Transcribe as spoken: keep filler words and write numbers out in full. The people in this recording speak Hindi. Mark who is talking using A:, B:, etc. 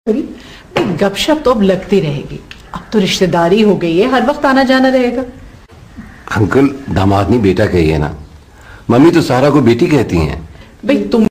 A: गपशप तो अब लगती रहेगी। अब तो रिश्तेदारी हो गई है, हर वक्त आना जाना रहेगा।
B: अंकल दामाद नहीं बेटा कहिए ना, मम्मी तो सारा को बेटी कहती हैं।
A: भाई तुम